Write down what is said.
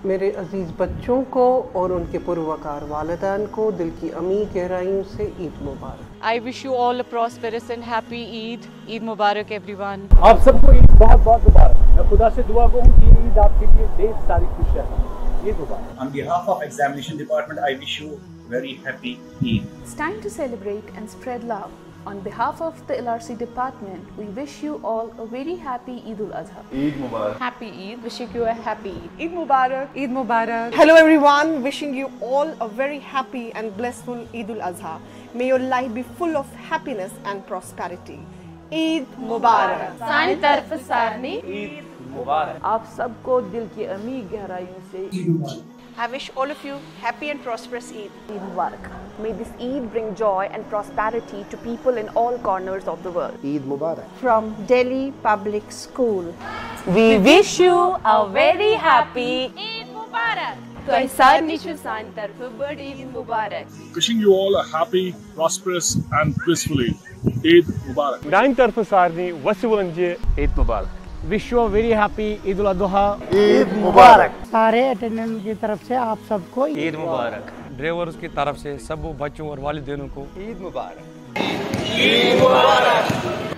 मेरे अजीज बच्चों को और उनके पुरवकार वालिदैन को दिल की अमी गहराइयों से ईद मुबारक। I wish you all a prosperous and happy Eid. Eid Mubarak everyone. आप सबको ईद बहुत बहुत मुबारक। मैं खुदा से दुआ करूँ कि ईद आपके लिए ढेर सारी खुशियाँ लाए। ईद मुबारक। On behalf of Examination Department, I wish you very happy Eid. It's time to celebrate and spread love. On behalf of the LRC department, we wish you all a very happy Eid Ul Adha. Eid Mubarak. Happy Eid. Wishing you a happy Eid. Eid Mubarak. Eid Mubarak. Hello everyone, wishing you all a very happy and blissful Eid Ul Adha. May your life be full of happiness and prosperity. Eid Mubarak. सानी तरफ सारनी ईद मुबारक। आप सबको दिल की अमी गहराइयों से ईद मुबारक। I wish all of you happy and prosperous Eid. Eid Mubarak. May this Eid bring joy and prosperity to people in all corners of the world. Eid Mubarak. From Delhi Public School, We wish you a very happy Eid Mubarak. तो ऐसा निशु सान तरफ बड़ी ईद मुबारक। Wishing you all a happy, prosperous and blissful Eid. Eid Mubarak. दाइन तरफ सारनी वसीवंजे Eid Mubarak. Wish you a very happy Eid ul Adha. Eid Mubarak. सारे अटेंडेंट की तरफ से आप सबको ईद मुबारक। ड्राइवर्स की तरफ से सब बच्चों और वालिदैन को ईद मुबारक। Eid Mubarak.